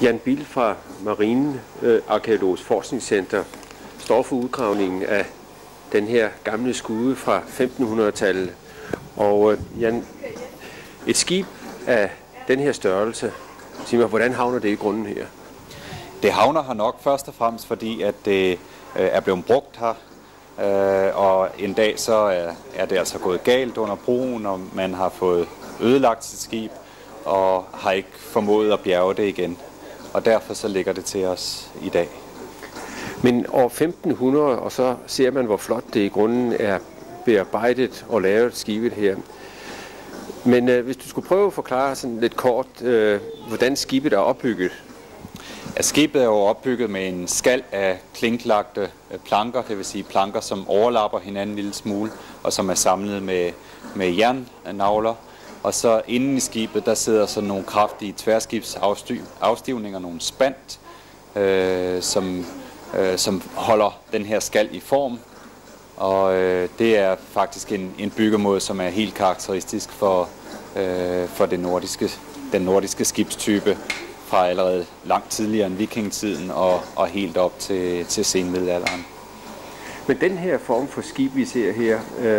Jan Bill fra Marine Arkæologisk Forskningscenter står for udgravningen af den her gamle skude fra 1500-tallet. Og Jan, et skib af den her størrelse, sig mig, hvordan havner det i grunden her? Det havner her nok først og fremmest, fordi at det er blevet brugt her. Og en dag så er det altså gået galt under broen, og man har fået ødelagt sit skib og har ikke formået at bjerge det igen. Og derfor så ligger det til os i dag. Men år 1500, og så ser man, hvor flot det i grunden er bearbejdet og lavet skibet her. Men hvis du skulle prøve at forklare sådan lidt kort, hvordan skibet er opbygget. Ja, skibet er jo opbygget med en skal af klinklagte planker, det vil sige planker, som overlapper hinanden en lille smule, og som er samlet med jernnagler. Og så inden i skibet, der sidder så nogle kraftige tværskibsafstivninger, nogle spant, som holder den her skal i form. Og det er faktisk en byggemåde, som er helt karakteristisk for den nordiske skibstype fra allerede langt tidligere end vikingetiden og helt op til senmiddelalderen. Men den her form for skib, vi ser her,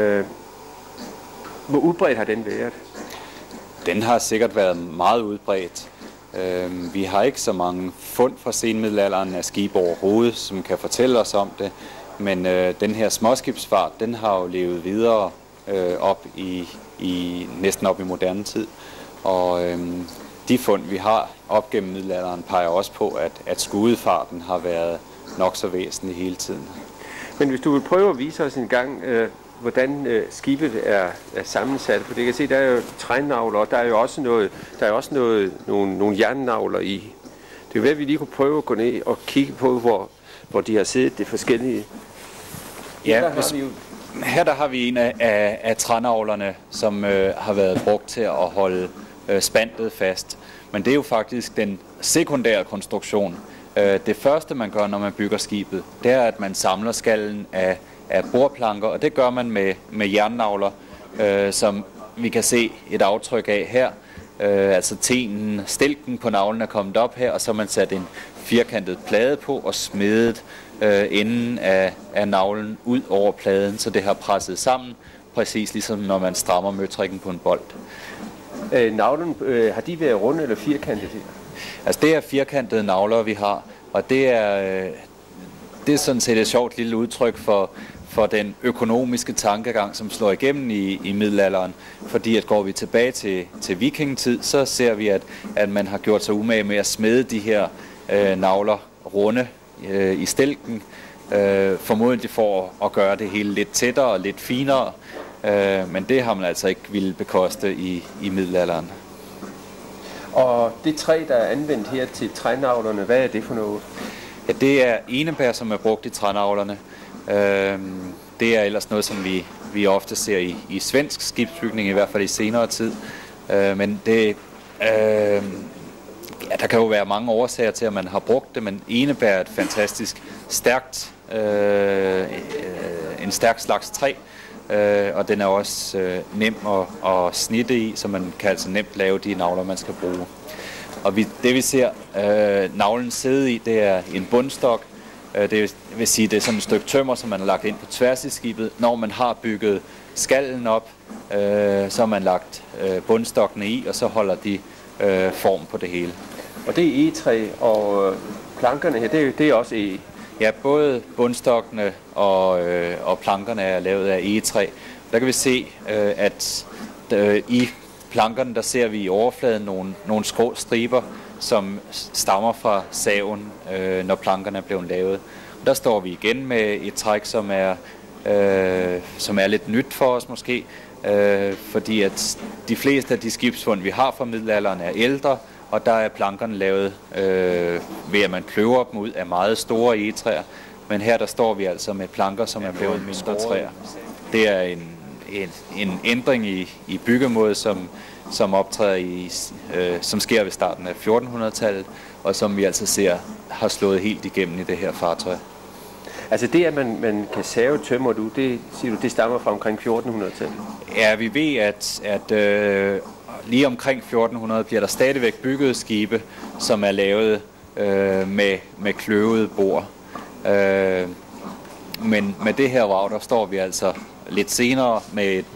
hvor udbredt har den været? Den har sikkert været meget udbredt. Vi har ikke så mange fund fra senmiddelalderen af skibe overhovedet, som kan fortælle os om det. Men den her småskibsfart, den har jo levet videre op næsten op i moderne tid. Og de fund, vi har op gennem middelalderen, peger også på, at skudefarten har været nok så væsentlig hele tiden. Men hvis du vil prøve at vise os en gang, hvordan skibet er sammensat, for det kan se, der er jo trænavler, og der er jo også nogle jernnagler i. Det er jo ved, at vi lige kunne prøve at gå ned og kigge på, hvor de har siddet det forskellige. Ja, her der har vi en af trænavlerne, som har været brugt til at holde spandet fast. Men det er jo faktisk den sekundære konstruktion. Det første, man gør, når man bygger skibet, det er, at man samler skallen af bordplanker, og det gør man med jernnagler, som vi kan se et aftryk af her. Altså stilken på navlen er kommet op her, og så har man sat en firkantet plade på og smedet enden af navlen ud over pladen, så det har presset sammen, præcis ligesom når man strammer møtrikken på en bold. Navlen, har de været runde eller firkantede? Altså det er firkantede navler, vi har, og det er sådan set et sjovt lille udtryk for den økonomiske tankegang, som slår igennem i middelalderen. Fordi at går vi tilbage til vikingetid, så ser vi, at man har gjort sig umage med at smede de her navler runde i stilken, formodentlig for at gøre det hele lidt tættere og lidt finere, men det har man altså ikke ville bekoste i middelalderen. Og det træ, der er anvendt her til trænavlerne, hvad er det for noget? Ja, det er enebær, som er brugt i trænavlerne. Det er ellers noget, som vi ofte ser i svensk skibsbygning, i hvert fald i senere tid. Men det, der kan jo være mange årsager til, at man har brugt det, men enebær er et fantastisk en stærk slags træ, og den er også nem at snitte i, så man kan altså nemt lave de navler, man skal bruge. Og det vi ser navlen sidde i, det er en bundstok. Det vil sige, det er sådan et stykke tømmer, som man har lagt ind på tværs i skibet. Når man har bygget skallen op, så har man lagt bundstokkene i, og så holder de form på det hele. Og det er egetræ, og plankerne her, det er også eg? Ja, både bundstokkene og plankerne er lavet af egetræ. Der kan vi se, at i plankerne, der ser vi i overfladen nogle skrå striber, som stammer fra saven, når plankerne er blevet lavet. Der står vi igen med et træk, som er lidt nyt for os måske, fordi at de fleste af de skibsfund, vi har fra middelalderen, er ældre, og der er plankerne lavet ved, at man kløver dem ud af meget store egetræer. Men her der står vi altså med planker, som er blevet mindre træer. Det er en ændring i byggemåde, som optræder som sker ved starten af 1400-tallet, og som vi altså ser har slået helt igennem i det her fartøj. Altså det, at man kan save tømmer, det siger du, det stammer fra omkring 1400-tallet? Ja, vi ved, at lige omkring 1400 bliver der stadigvæk bygget skibe, som er lavet med kløvede bord. Men med det her vrag, der står vi altså lidt senere med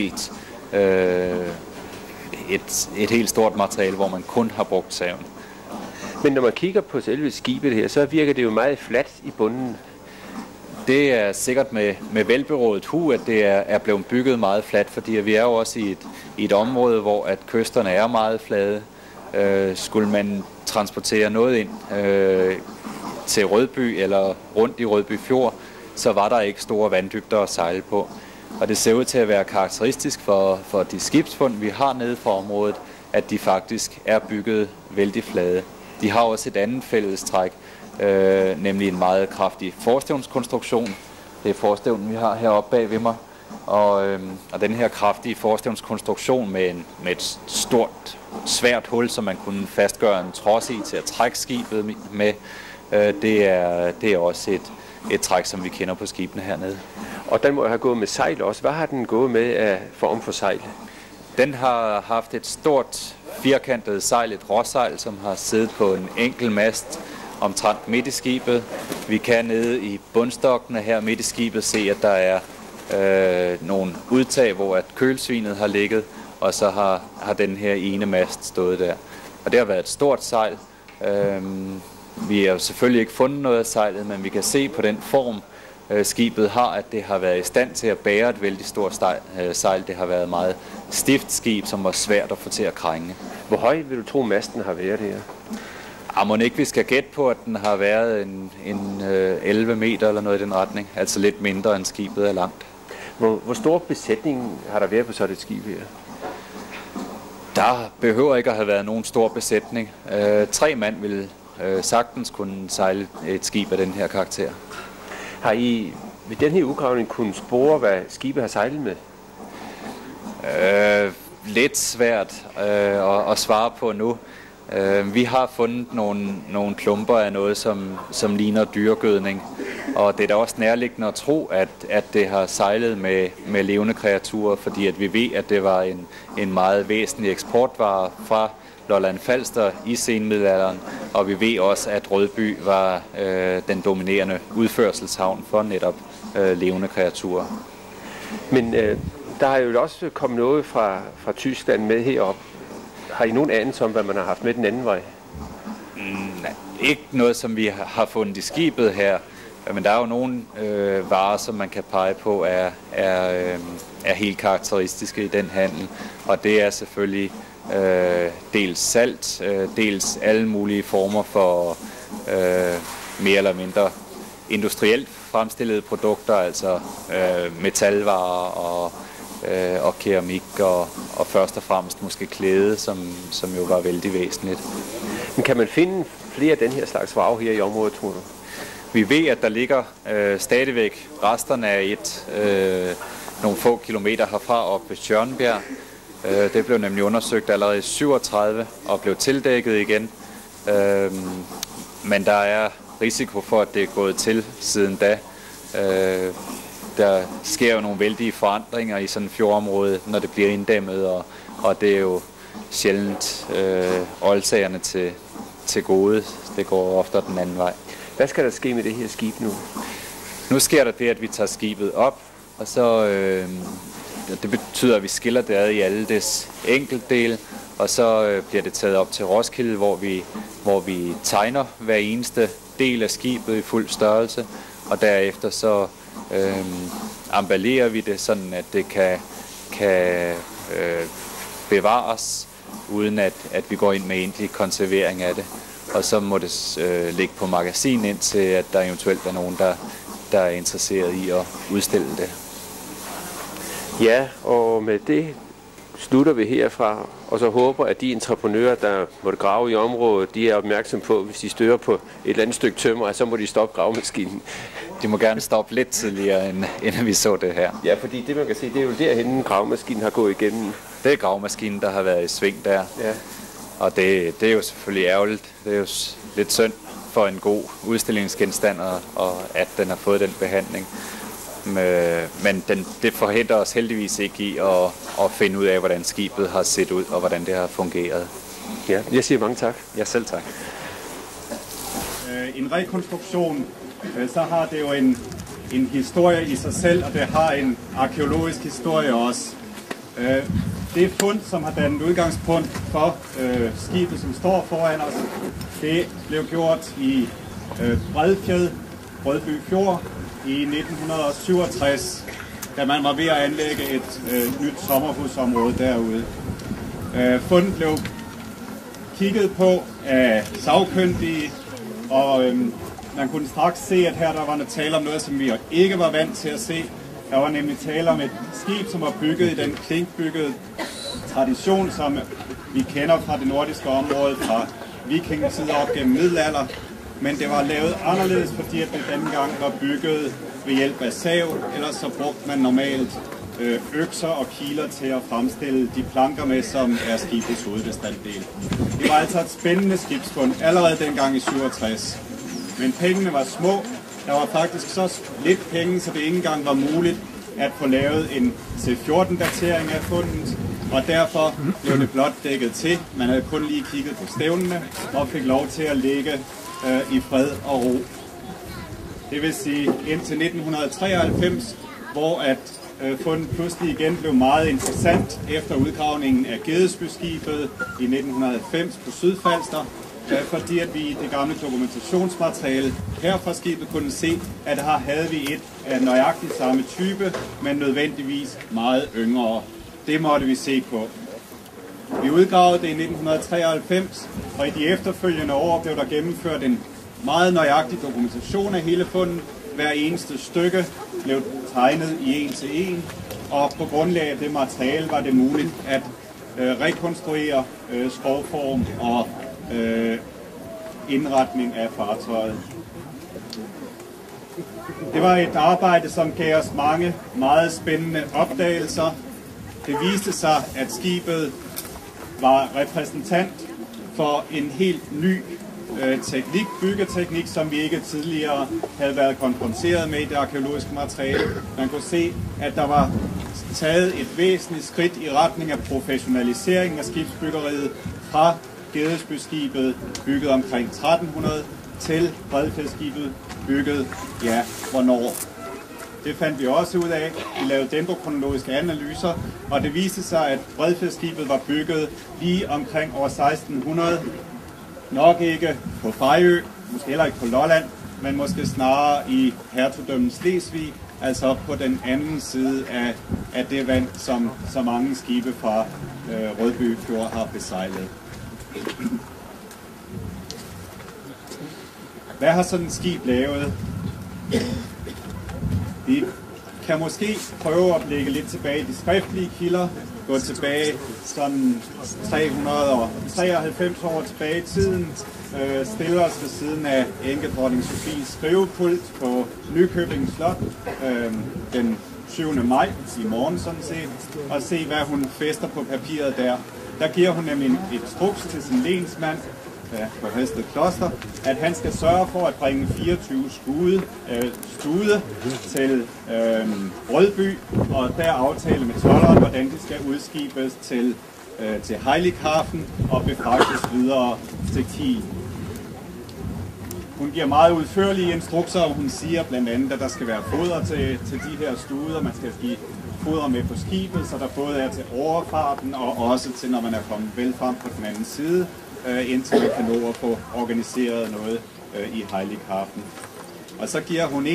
et helt stort materiale, hvor man kun har brugt saven. Men når man kigger på selve skibet her, så virker det jo meget fladt i bunden. Det er sikkert med velberådet hu, at det er blevet bygget meget fladt, fordi vi er jo også i et område, hvor at kysterne er meget flade. Skulle man transportere noget ind til Rødby eller rundt i Rødby Fjord, så var der ikke store vanddybder at sejle på. Og det ser ud til at være karakteristisk for de skibsfund, vi har nede for området, at de faktisk er bygget vældig flade. De har også et andet fællestræk, nemlig en meget kraftig forstævnskonstruktion. Det er forstævnen, vi har heroppe bag ved mig. Og den her kraftige forstævnskonstruktion med et stort, svært hul, som man kunne fastgøre en trods i til at trække skibet med, det er også et træk, som vi kender på skibene hernede. Og den må have gået med sejl også. Hvad har den gået med af form for sejl? Den har haft et stort firkantet sejl, et råsejl, som har siddet på en enkelt mast omtrent midt i skibet. Vi kan nede i bundstokkene her midt i skibet se, at der er nogle udtag, hvor at kølsvinet har ligget, og så har den her ene mast stået der. Og det har været et stort sejl. Vi har selvfølgelig ikke fundet noget af sejlet, men vi kan se på den form, skibet har, at det har været i stand til at bære et vældig stort sejl. Det har været et meget stift skib, som var svært at få til at krænge. Hvor høj vil du tro, masten har været her? Må ikke vi skal gætte på, at den har været en 11 meter eller noget i den retning. Altså lidt mindre end skibet er langt. Hvor stor besætning har der været på sådan et skib her? Der behøver ikke at have været nogen stor besætning. 3 mand ville sagtens kunne sejle et skib af den her karakter. Har I ved den her udgravning kunnet spore, hvad skibet har sejlet med? Lidt svært at svare på nu. Vi har fundet nogle klumper af noget, som ligner dyregødning. Og det er da også nærliggende at tro, at det har sejlet med levende kreaturer, fordi at vi ved, at det var en meget væsentlig eksportvare fra Lolland Falster i senmiddelalderen, og vi ved også, at Rødby var den dominerende udførselshavn for netop levende kreaturer. Men der har jo også kommet noget fra Tyskland med herop. Har I nogen anelse om, hvad man har haft med den anden vej? Nej, ikke noget, som vi har fundet i skibet her, men der er jo nogle varer, som man kan pege på er helt karakteristiske i den handel, og det er selvfølgelig dels salt, dels alle mulige former for mere eller mindre industrielt fremstillede produkter, altså metalvarer og keramik og først og fremmest måske klæde, som jo var vældig væsentligt. Men kan man finde flere af den her slags vrag her i området, tror du? Vi ved, at der ligger stadigvæk resterne af nogle få kilometer herfra op ved Tjørnbjerg. Det blev nemlig undersøgt allerede i 37 og blev tildækket igen. Men der er risiko for, at det er gået til siden da. Der sker jo nogle vældige forandringer i sådan et fjordområde, når det bliver inddæmmet, og det er jo sjældent oldsagerne til gode. Det går ofte den anden vej. Hvad skal der ske med det her skib nu? Nu sker der det, at vi tager skibet op, og så det betyder, at vi skiller det ad i alle dets enkeltdele, og så bliver det taget op til Roskilde, hvor vi tegner hver eneste del af skibet i fuld størrelse, og derefter så emballerer vi det sådan, at det kan bevares, uden at vi går ind med egentlig konservering af det. Og så må det ligge på magasin, indtil at der eventuelt er nogen, der er interesseret i at udstille det. Ja, og med det slutter vi herfra, og så håber, at de entreprenører, der måtte grave i området, de er opmærksom på, hvis de støder på et eller andet stykke tømmer, så må de stoppe gravemaskinen. De må gerne stoppe lidt tidligere, end vi så det her. Ja, fordi det man kan se, det er jo derhenne, gravemaskinen har gået igennem. Det er gravemaskinen, der har været i sving der. Ja. Og det er jo selvfølgelig ærgerligt. Det er jo lidt synd for en god udstillingsgenstand, og at den har fået den behandling. Men det forhindrer os heldigvis ikke i at finde ud af, hvordan skibet har set ud, og hvordan det har fungeret. Ja, jeg siger mange tak. Ja, selv tak. en rekonstruktion, så har det jo en historie i sig selv, og det har en arkeologisk historie også. Det fund, som har dannet udgangspunkt for skibet, som står foran os, det blev gjort i Bredfjed, Rødby Fjord, i 1967, da man var ved at anlægge et nyt sommerhusområde derude. Fundet blev kigget på af sagkyndige, og man kunne straks se, at her der var tale om noget, som vi ikke var vant til at se. Der var nemlig tale om et skib, som var bygget i den klinkbyggede tradition, som vi kender fra det nordiske område, fra vikingetid op gennem middelalder. Men det var lavet anderledes, fordi at det dengang var bygget ved hjælp af sav, ellers så brugte man normalt økser og kiler til at fremstille de planker med, som er skibets hovedbestanddel. Det var altså et spændende skibsfund allerede dengang i 67. Men pengene var små. Der var faktisk så lidt penge, så det ikke engang var muligt at få lavet en C14-datering af fundet, og derfor blev det blot dækket til. Man havde kun lige kigget på stævnene og fik lov til at ligge i fred og ro. Det vil sige indtil 1993, hvor at fundet pludselig igen blev meget interessant efter udgravningen af Gedesbyskibet i 1990 på Sydfalster, fordi at vi i det gamle dokumentationsmateriale her fra skibet kunne se, at her havde vi et af nøjagtigt samme type, men nødvendigvis meget yngre. Det måtte vi se på. Vi udgravede det i 1993, og i de efterfølgende år blev der gennemført en meget nøjagtig dokumentation af hele fundet. Hver eneste stykke blev tegnet i en til en, og på grundlag af det materiale var det muligt at rekonstruere skovform og indretning af fartøjet. Det var et arbejde, som gav os mange meget spændende opdagelser. Det viste sig, at skibet var repræsentant for en helt ny byggeteknik, som vi ikke tidligere havde været konfronteret med i det arkeologiske materiale. Man kunne se, at der var taget et væsentligt skridt i retning af professionaliseringen af skibsbyggeriet fra Gedesbyskibet, bygget omkring 1300, til Bredfjedskibet, bygget, ja, hvornår. Det fandt vi også ud af. Vi lavede dendrokronologiske analyser, og det viste sig, at Bredfjedskibet var bygget lige omkring år 1600. Nok ikke på Fejø, måske heller ikke på Lolland, men måske snarere i hertugdømmet Slesvig, altså på den anden side af det vand, som så mange skibe fra Rødby Fjord har besejlet. Hvad har sådan et skib lavet? Vi kan måske prøve at lægge lidt tilbage i de skriftlige kilder, gå tilbage sådan 393 år tilbage i tiden, stille os ved siden af enkedronning Sofies skrivepult på Nykøbing Slot den 7. maj, i morgen sådan set, og se hvad hun fæster på papiret der. Der giver hun nemlig en instruks til sin lensmand på Hested Kloster, at han skal sørge for at bringe 24 stude til Rødby, og der aftale med tolderen, hvordan de skal udskibes til Heilighafen og befragtes videre til Kiel. Hun giver meget udførlige instrukser, og hun siger blandt andet, at der skal være foder til de her studer. Man skal give foder med på skibet, så der både er til overfarten og også til, når man er kommet vel frem på den anden side, indtil man kan nå at få organiseret noget i Heilighafen. Og så giver hun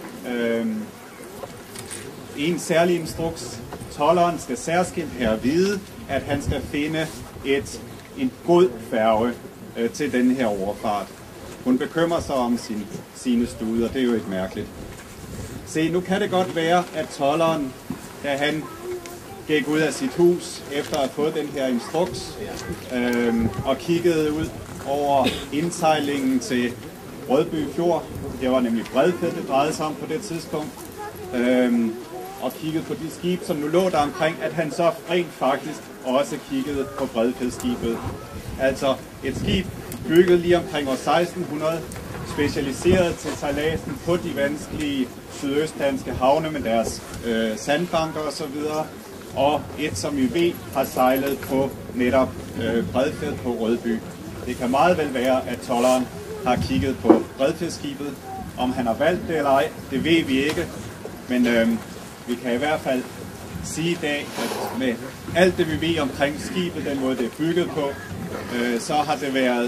en særlig instruks. Tolderen skal særskilt her vide, at han skal finde en god færge til den her overfart. Hun bekymrer sig om sine studer, det er jo ikke mærkeligt. Se, nu kan det godt være, at tolderen, da han gik ud af sit hus efter at have fået den her instruks og kiggede ud over indsejlingen til Rødby Fjord, det var nemlig Bredfjed, det drejede sig om på det tidspunkt, og kiggede på de skibe, som nu lå der omkring, at han så rent faktisk også kiggede på Bredfjedskibet. Altså et skib bygget lige omkring år 1600, specialiseret til sejladsen på de vanskelige sydøstdanske havne med deres sandbanker osv., og et, som vi ved, har sejlet på netop Bredfjed på Rødby. Det kan meget vel være, at tolderen har kigget på Bredfjedskibet. Om han har valgt det eller ej, det ved vi ikke. Men vi kan i hvert fald sige i dag, at med alt det vi ved omkring skibet, den måde det er bygget på, så har det været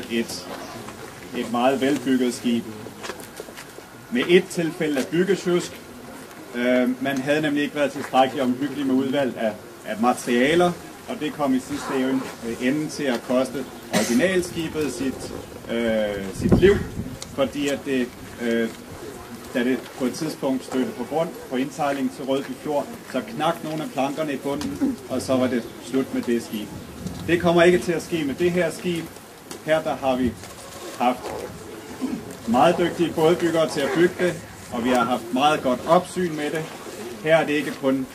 et meget velbygget skib. Med et tilfælde af byggesjusk. Man havde nemlig ikke været tilstrækkeligt omhyggelig med udvalg af materialer, og det kom i sidste ende til at koste originalskibet sit liv, fordi at det, da det på et tidspunkt stødte på grund på indsejling til Rødby Fjord, så knak nogle af plankerne i bunden, og så var det slut med det skib. Det kommer ikke til at ske med det her skib. Her der har vi haft meget dygtige bådbyggere til at bygge det, og vi har haft meget godt opsyn med det. Her er det ikke kun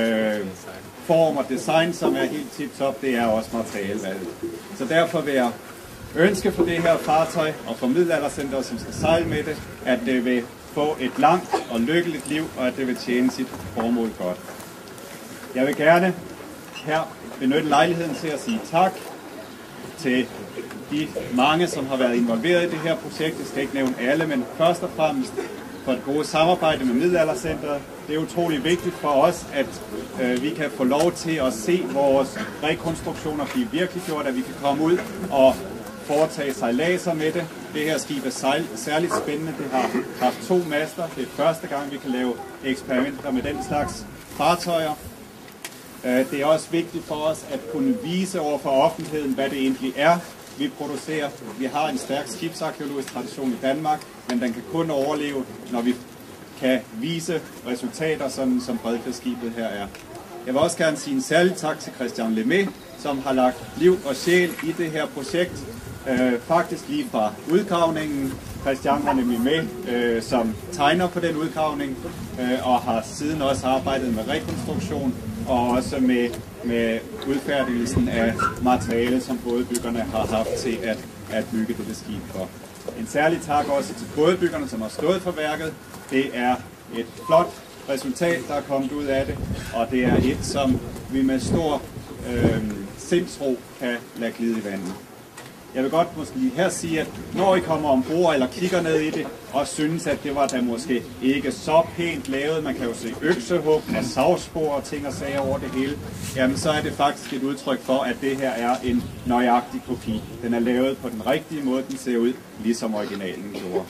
form og design, som er helt tip-top, det er også materialevalget. Så derfor vil jeg ønske for det her fartøj og for Middelaldercenteret, som skal sejle med det, at det vil få et langt og lykkeligt liv, og at det vil tjene sit formål godt. Jeg vil gerne her benytte lejligheden til at sige tak til de mange, som har været involveret i det her projekt. Jeg skal ikke nævne alle, men først og fremmest for et gode samarbejde med Middelaldercenteret. Det er utrolig vigtigt for os, at vi kan få lov til at se vores rekonstruktioner blive virkelig gjort, at vi kan komme ud og foretage sejladser med det. Det her skib er særligt spændende. Det har haft 2 master. Det er første gang, vi kan lave eksperimenter med den slags fartøjer. Det er også vigtigt for os at kunne vise over for offentligheden, hvad det egentlig er, vi producerer. Vi har en stærk skibsarkæologisk tradition i Danmark, men den kan kun overleve, når vi kan vise resultater, sådan som Bredfjedskibet her er. Jeg vil også gerne sige en særlig tak til Christian Lemay, som har lagt liv og sjæl i det her projekt. Faktisk lige fra udgravningen. Christian var nemlig med som tegner på den udgravning, og har siden også arbejdet med rekonstruktion, og også med udfærdigelsen af materiale, som bådebyggerne har haft til at bygge dette skib for. En særlig tak også til bådebyggerne, som har stået for værket. Det er et flot resultat, der er kommet ud af det, og det er et, som vi med stor sindsro kan lade glide i vandet. Jeg vil godt måske lige her sige, at når I kommer ombord eller kigger ned i det, og synes, at det var da måske ikke så pænt lavet, man kan jo se øksehug og savspor og ting og sager over det hele, jamen så er det faktisk et udtryk for, at det her er en nøjagtig kopi. Den er lavet på den rigtige måde, den ser ud, ligesom originalen gjorde.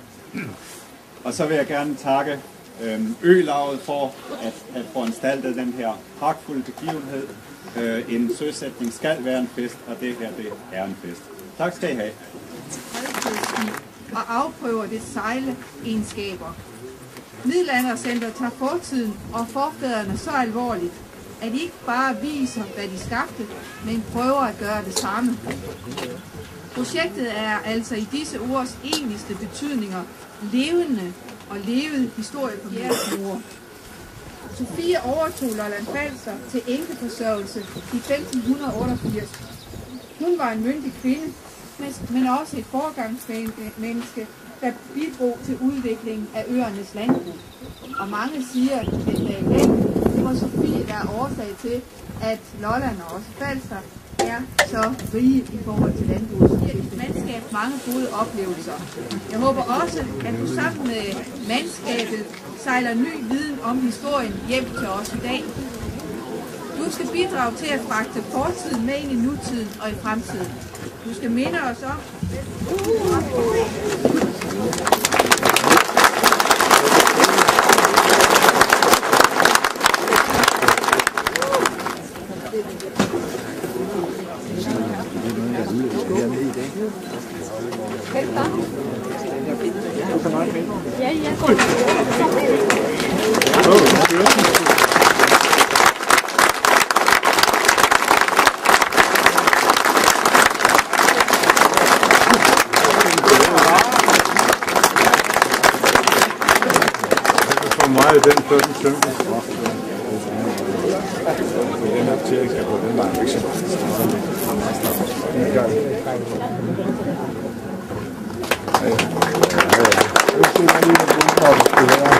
Og så vil jeg gerne takke Ølaget for at have foranstaltet den her pragtfulde begivenhed. En søsætning skal være en fest, og det her, det er en fest. Tak skal I have. Og afprøver det sejleegenskaber. Middelaldercenteret tager fortiden og forfædrene så alvorligt, at de ikke bare viser, hvad de skabte, men prøver at gøre det samme. Projektet er altså i disse ords egentligste betydninger levende og levet historie på Bjergsmure. Sophie overtog Lolland Falster til enkeforsørgelse i 1588. Hun var en myndig kvinde, men også et foregangsmenneske, der bidrog til udviklingen af øernes landbrug. Og mange siger, at det var Sophie, der er årsag til, at Lolland og også Falster er så rige i forhold til landbruget. Det giver dit mandskab mange gode oplevelser. Jeg håber også, at du sammen med mandskabet sejler ny viden om historien hjem til os i dag. Du skal bidrage til at fragte fortiden med ind i nutiden og i fremtiden. Du skal minde os om, Ja, ja. For mig den før den synker. Den her til skal på den vej.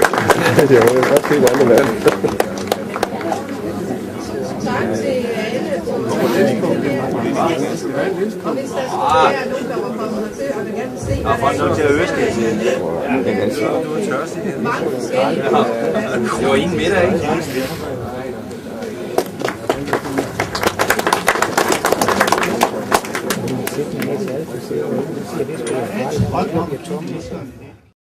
tak til alle Det var ingen middag, ikke? Hold